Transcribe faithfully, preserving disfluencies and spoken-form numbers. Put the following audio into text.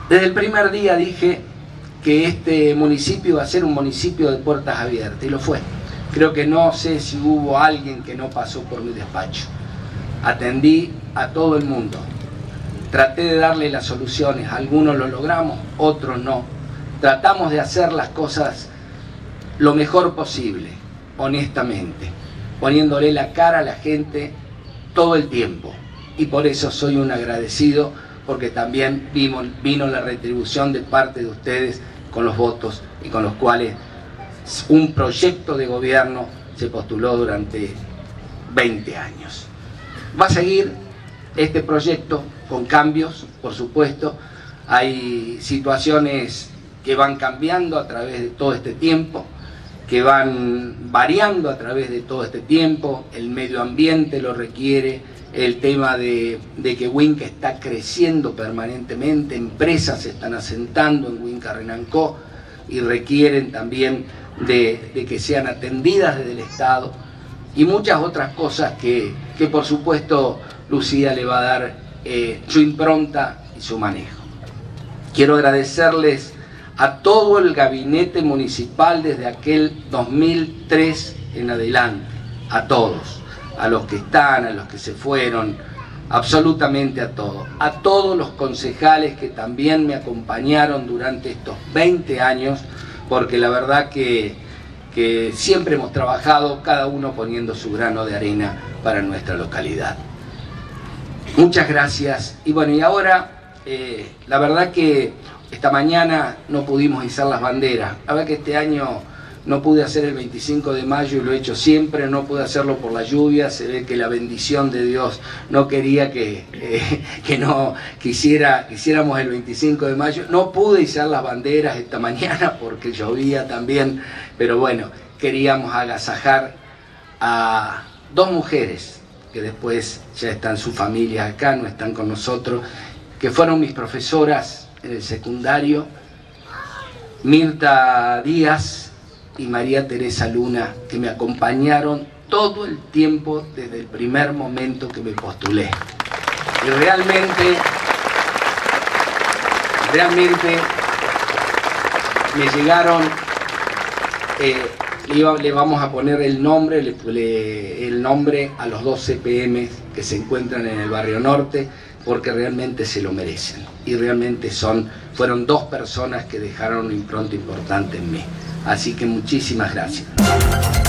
Desde el primer día dije que este municipio iba a ser un municipio de puertas abiertas, y lo fue. Creo que no sé si hubo alguien que no pasó por mi despacho. Atendí a todo el mundo. Traté de darle las soluciones. Algunos lo logramos, otros no. Tratamos de hacer las cosas lo mejor posible, honestamente, poniéndole la cara a la gente todo el tiempo. Y por eso soy un agradecido, porque también vino, vino la retribución de parte de ustedes con los votos y con los cuales un proyecto de gobierno se postuló durante veinte años. Va a seguir este proyecto con cambios, por supuesto. Hay situaciones que van cambiando a través de todo este tiempo, que van variando a través de todo este tiempo. El medio ambiente lo requiere, el tema de, de que Winca está creciendo permanentemente, empresas se están asentando en Winca Renancó y requieren también de, de que sean atendidas desde el Estado, y muchas otras cosas que, que por supuesto Lucía le va a dar eh, su impronta y su manejo. Quiero agradecerles a todo el gabinete municipal desde aquel dos mil tres en adelante, a todos, a los que están, a los que se fueron, absolutamente a todos, a todos los concejales que también me acompañaron durante estos veinte años, porque la verdad que, que siempre hemos trabajado, cada uno poniendo su grano de arena para nuestra localidad. Muchas gracias. Y bueno, y ahora, eh, la verdad que esta mañana no pudimos izar las banderas. La verdad que este año no pude hacer el veinticinco de mayo y lo he hecho siempre, no pude hacerlo por la lluvia. Se ve que la bendición de Dios no quería que, eh, que no quisiera, quisiéramos el veinticinco de mayo. No pude izar las banderas esta mañana porque llovía también, pero bueno, queríamos agasajar a dos mujeres que después ya están sus familias acá, no están con nosotros, que fueron mis profesoras en el secundario, Mirta Díaz y María Teresa Luna, que me acompañaron todo el tiempo desde el primer momento que me postulé. Y realmente, realmente me llegaron, eh, le, le vamos a poner el nombre, le, le, el nombre a los dos C P M que se encuentran en el barrio norte, porque realmente se lo merecen. Y realmente son, fueron dos personas que dejaron una impronta importante en mí. Así que muchísimas gracias.